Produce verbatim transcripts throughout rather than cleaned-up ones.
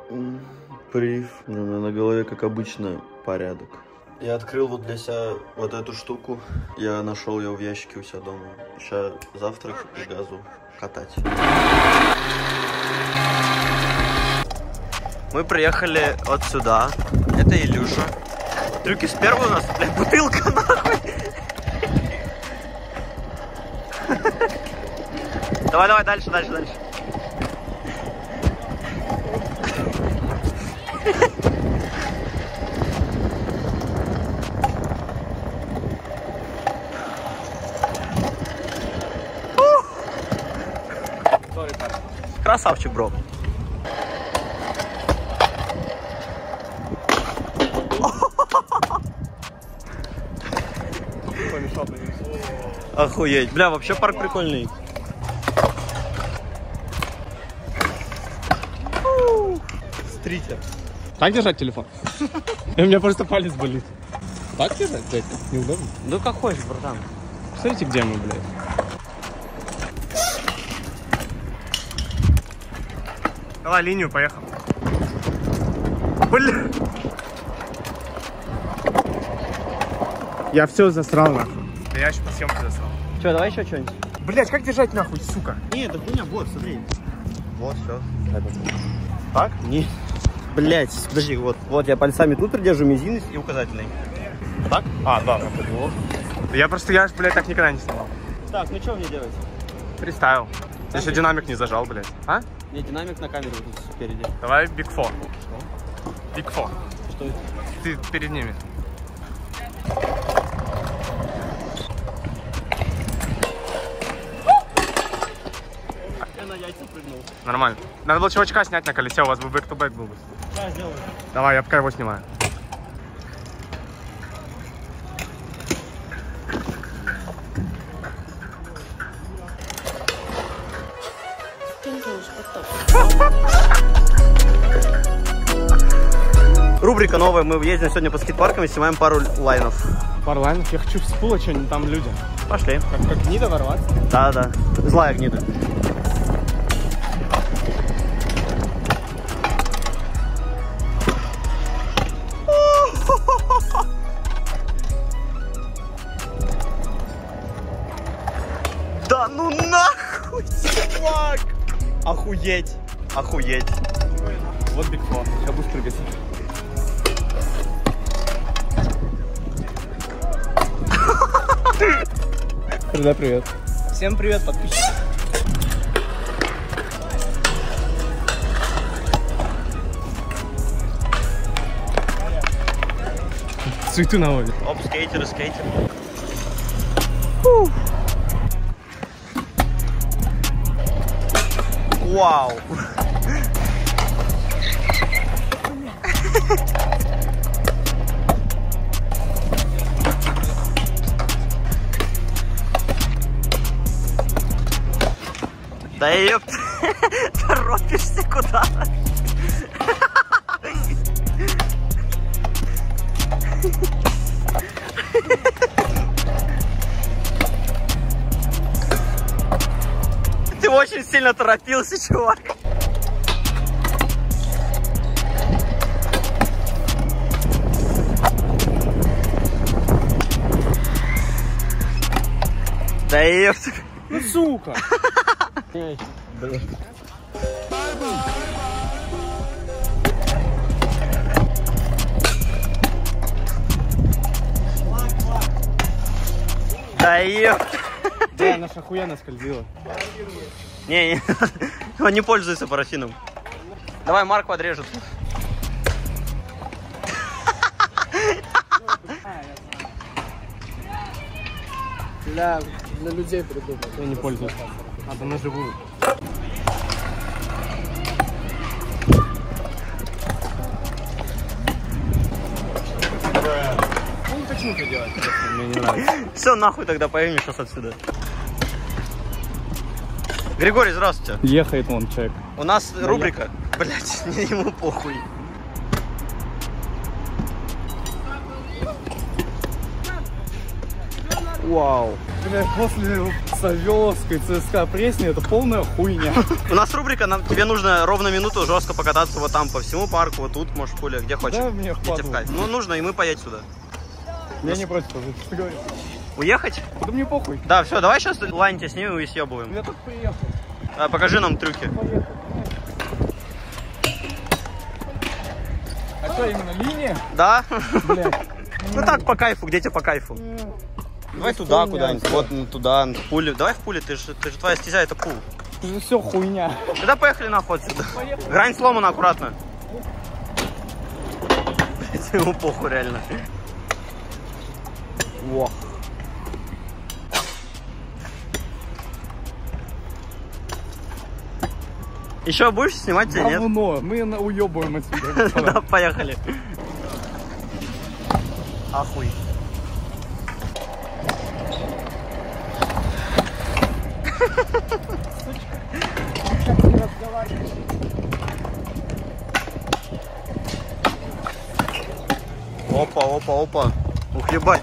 Прив. У меня на голове, как обычно, порядок. Я открыл вот для себя вот эту штуку. Я нашел ее в ящике у себя дома. Сейчас завтрак и газу катать. Мы приехали вот сюда. Это Илюша. Трюки с первой у нас, блядь, бутылка нахуй. Давай, давай, дальше, дальше, дальше. Красавчик, бро. Охуеть. Бля, вообще парк прикольный. Смотрите. Так держать телефон? У меня просто палец болит. Так держать, блядь? Неудобно. Ну как хочешь, братан. Смотрите, где мы, блядь. Давай линию, поехал. Бля. Я все засрал, нахуй. Да я еще по съемке засрал. Че, давай еще что-нибудь? Блять, как держать нахуй, сука? Не, это хуйня, вот, смотри. Вот, все. Так? Не. Блять, подожди, вот. Вот я пальцами тут придержу, мизинец и указательный. Так? А, да. Вот. Я просто, я, блядь, так никогда не снимал. Так, ну что мне делать? Фристайл. Ты еще динамик не зажал, блядь. А? Не, динамик на камеру тут спереди. Давай Big Four. Big Four. Что это? Ты перед ними. Я на яйца прыгнул. Нормально. Надо было чувачка снять на колесе, у вас бы бэк-то-бэк был бы. Да, сделаю. Давай, я пока его снимаю. Рубрика новая. Мы ездим сегодня по скейт-паркам и снимаем пару лайнов. Пару лайнов? Я хочу в спула, что там люди. Пошли. Как, как гнида ворваться? Да, да. Злая гнида. Да ну нахуй, чувак! Охуеть! Охуеть! Вот Big Four. Я буду прыгать. Передай привет. Всем привет, подписчики! Цветы наводят. Оп, скейтеры, скейтеры. Вау! Да ёпт, торопишься куда? Ты очень сильно торопился, чувак. Да ёпт. Ну сука. Да ёпт. Да, наша охуенно скользила. Не, не, он не пользуется парафином. Давай, Марк подрежет. Для, для людей придумал. Я не пользуюсь. Надо на живую. Ну не хочу это делать, мне не нравится. Все, нахуй тогда поедем сейчас отсюда. Григорий, здравствуйте. Ехает он, человек. У нас да рубрика. Я... Блять, ему похуй. Вау. Блядь, после Советской ЦСКА Пресни это полная хуйня. У нас рубрика, нам, тебе нужно ровно минуту жестко покататься вот там по всему парку, вот тут, можешь, пуля, где хочешь. Да, мне хватит. Ну, нужно, и мы поедем сюда. Я не против, что говоришь. Уехать? Да мне похуй. Да, все, давай сейчас лайн тебя снимем и съебываем. Я только приехал. А, покажи нам трюки. Поехал. А что, именно линия? Да? Блядь. Ну так, по кайфу, где тебе по кайфу? Давай туда куда-нибудь, вот ну, туда, в пуле. Давай в пуле, ты же, ты же твоя стезя, это пул. Это же все хуйня. Тогда поехали нахуй отсюда. Грань сломана аккуратно. Блять, ему похуй реально. Во. Еще будешь снимать или нет? Говно, мы уебываем отсюда. Да, поехали. Ахуй. Опа, опа, опа. Ух, ебать.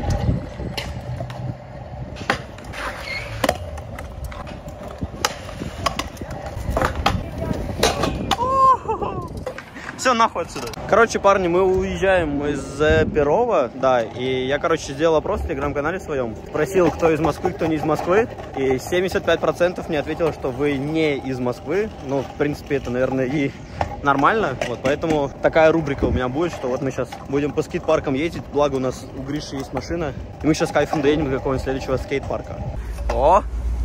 Все, нахуй отсюда. Короче, парни, мы уезжаем из Перова, да, и я, короче, сделал опрос в телеграм-канале своем. Спросил, кто из Москвы, кто не из Москвы, и семьдесят пять процентов мне ответило, что вы не из Москвы. Ну, в принципе, это, наверное, и нормально, вот, поэтому такая рубрика у меня будет, что вот мы сейчас будем по скейт-паркам ездить, благо у нас у Гриши есть машина, и мы сейчас кайфом доедем до какого-нибудь следующего скейт-парка. О!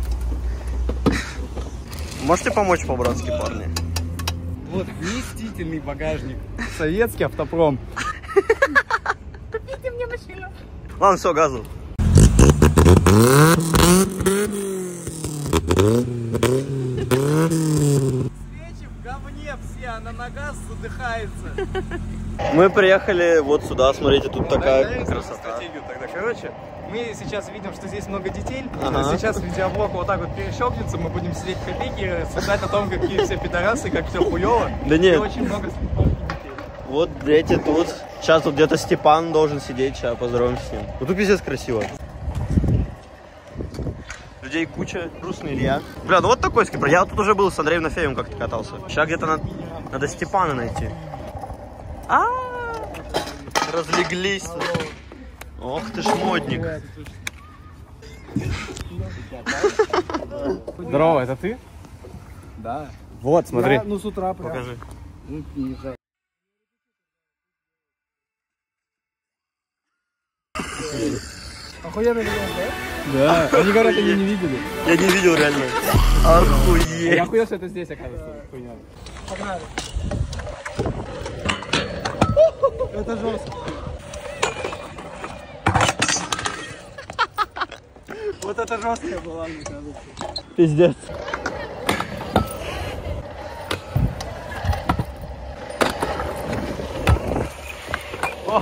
Можете помочь по-братски, парни? Вот вместительный багажник. Советский автопром. Купите мне машину. Ладно, все, газу. Свечи в говне все, она на газ задыхается. Мы приехали вот сюда, смотрите, тут такая красота. Стратегию тогда. Короче, мы сейчас видим, что здесь много детей. Ага. Сейчас видеоблог вот так вот перещелкнется, мы будем сидеть в копейке и рассуждать о том, какие все пидорасы, как все хуево. Да нет. И очень много скейт-парков детей. Вот дети тут. Сейчас тут где-то Степан должен сидеть, сейчас поздороваемся с ним. Вот тут пиздец красиво. Людей куча, грустный Илья. Бля, ну вот такой скипр. Я вот тут уже был с Андреем Нафеевым как-то катался. Сейчас где-то надо, надо Степана найти. А, -а, -а разлеглись. Ох ты ж модник. Здорово, это ты? Да. Вот, смотри. Я, ну с утра прям. Покажи. Ну, не знаю. Охуенно видел, да? Да. Они говорят, они не видели. Я не видел реально. Охуеть. Я охуел, что это здесь, оказывается. Хуйня. Погнали. Это жестко. Вот это жесткая была, мне кажется. Пиздец. О.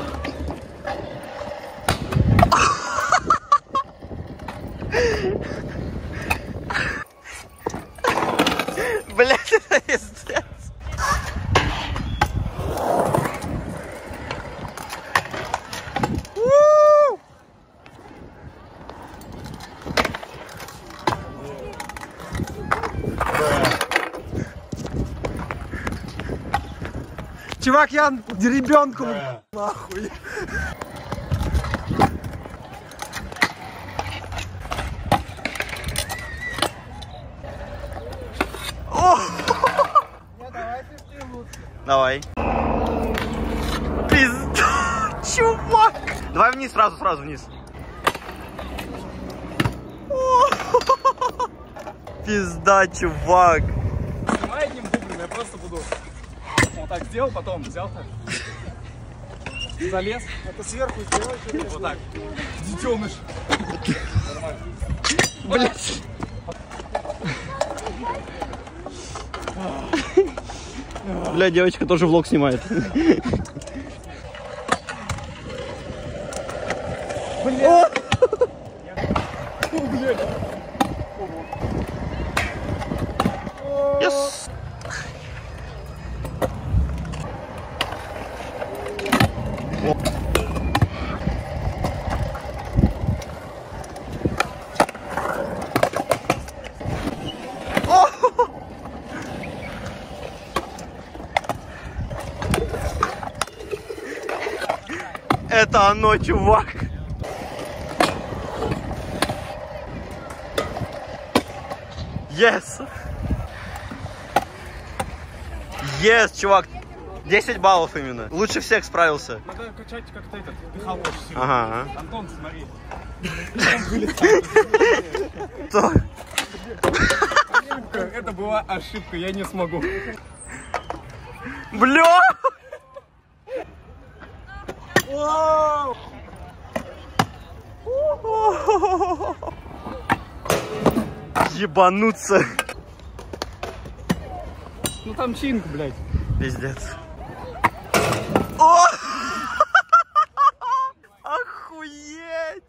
Блять, это пиздец. Чувак, я ребенку нахуй. Давай. Пизда, чувак. Давай вниз, сразу, сразу вниз. Пизда, чувак. Снимай одним дублем, я просто буду вот так сделал, потом взял так. Залез. Это сверху сделать. Вот так. Детеныш. Нормально. Блять. Бля, девочка тоже влог снимает. Бля. О, блядь. Yes. Это оно, чувак. Yes. Yes, чувак. десять баллов именно. Лучше всех справился. Надо качать как-то этот, дыхалоч. Ага. Антон, смотри. Это была ошибка, я не смогу. Бля! Ебануться. Ну там чинк, блядь. Пиздец. О! Охуеть!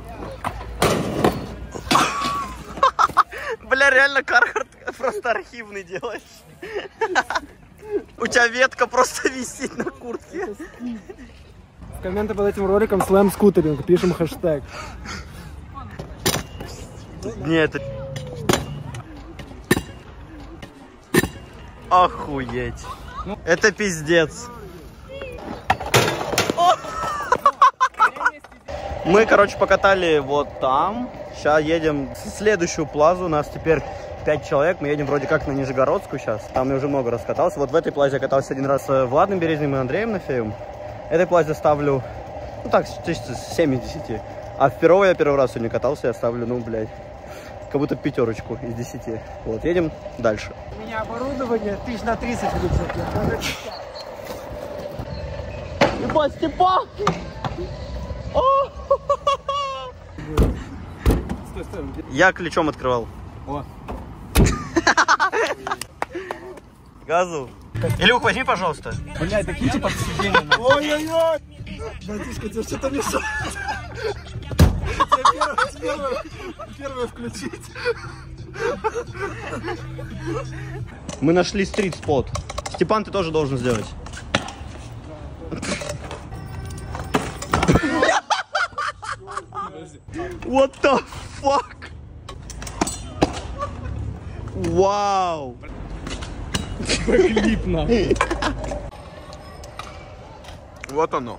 Бля, реально Кархард просто архивный делаешь. У тебя ветка просто висит на куртке. В комменты под этим роликом слэм скутеринг, пишем хэштег. Нет, это... Охуеть. Это пиздец. Мы, короче, покатали вот там. Сейчас едем в следующую плазу. У нас теперь пять человек. Мы едем вроде как на Нижегородскую сейчас. Там я уже много раскатался. Вот в этой плазе я катался один раз с Владом Березиным и Андреем Нафеевым. Этой плазе ставлю, ну так, семь из десяти. А в Перово я первый раз сегодня катался, я ставлю, ну, блядь, как будто пятерочку из десяти. Вот, едем дальше. У меня оборудование тысяч на тридцать в рюкзаке. Ебать, Степан! Стой, стой. Я ключом открывал. О. Газу. Илюх, возьми, пожалуйста. Блядь, такие типа сиденья. Ой-ой-ой! Братишка, тебе что-то мешает. Первое, первое включить. Мы нашли стрит-спот. Степан, ты тоже должен сделать. What the fuck? Вау! Клип нахуй. Вот оно.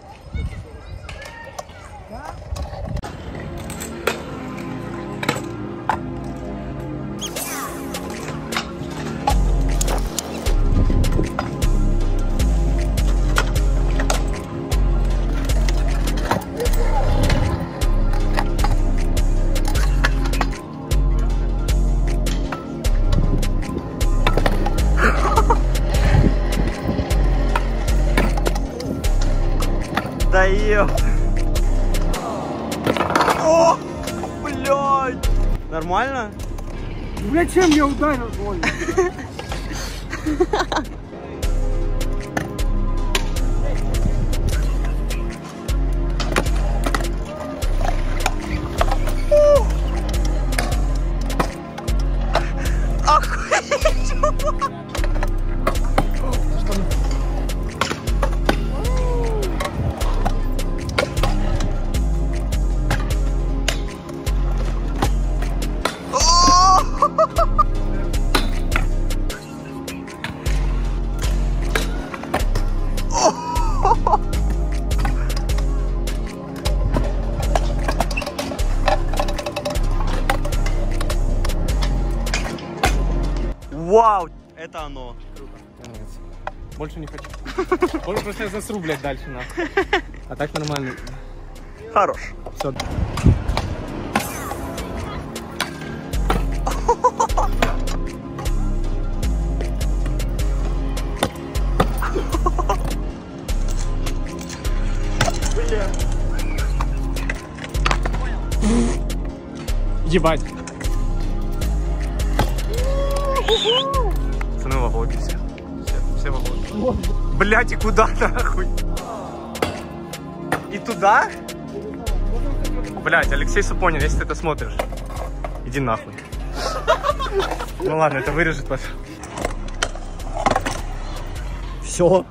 Да ё... О, блядь! Нормально? Бля, чем я ударил больно? Охуеть, чувак! Вау, это оно. Больше не хочу. Больше просто я засру, блядь, дальше нахуй. А так нормально. Хорош. Все. Бля. Ебать. Пацаны в облаке все. Все, все в облаке. Блять, и куда нахуй? И туда? Блять, Алексей Супонин, если ты это смотришь, иди нахуй. Ну ладно, это вырежет потом. Все.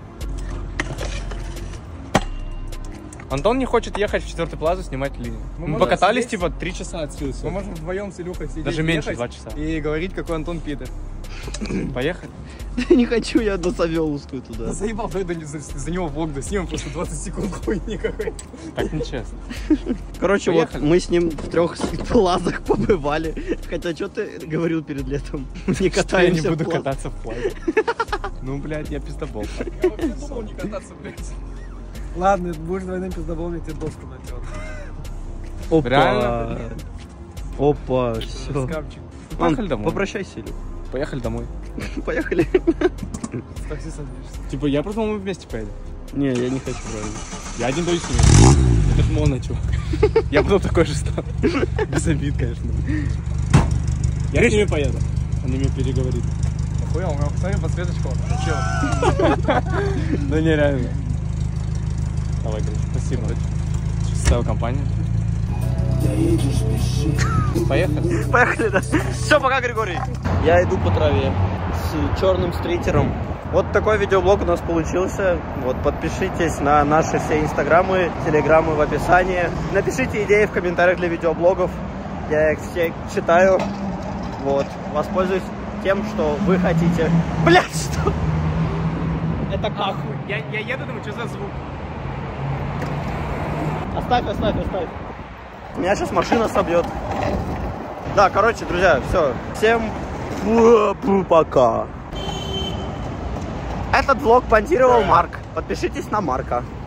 Антон не хочет ехать в четвертую плазу снимать линию. Мы, Мы покатались сидеть... типа три часа отсюда. Мы можем вдвоем с Илюхой сидеть. Даже меньше, два часа. И говорить, какой Антон пидор. Поехали. Не хочу я до Савеловскую туда. Заебал, тогда за, за него влог доснимем, просто двадцать секунд хуйни какой. Так нечестно. Короче, Поехали. вот мы с ним в трех плазах побывали. Хотя, что ты говорил перед летом? Не катаемся. Я не буду в плазах. кататься в плазе. Ну, блядь, я пиздобол. Я вообще думал не кататься, блядь. Ладно, будешь двойным пиздоболом, я тебе доску натер. Опа. Реально? Опа, все. Скамчик. Поехали домой. Попрощайся, Илю. Поехали домой. Поехали. С такси садишься. Типа, я просто думал, мы вместе поедем. Не, я не хочу, правильно. Я один точно не. Это ж моно, чувак. Я потом такой же стану. Без обид, конечно. Я с ними поеду. Он меня переговорит. Охуел, у меня посмотри подсветочку. Зачем? Ну нереально. Давай, короче, спасибо. Счастливая компания. Поехали. Поехали, да. Все, пока, Григорий. Я иду по траве с черным стритером. Вот такой видеоблог у нас получился. Вот, подпишитесь на наши все инстаграмы, телеграммы в описании. Напишите идеи в комментариях для видеоблогов. Я их все читаю. Вот, воспользуюсь тем, что вы хотите. Блять, что? Это как? Я, я еду, думаю, что за звук? Оставь, оставь, оставь. Меня сейчас машина собьет. Да, короче, друзья, все. Всем пока. Этот влог монтировал Марк. Подпишитесь на Марка.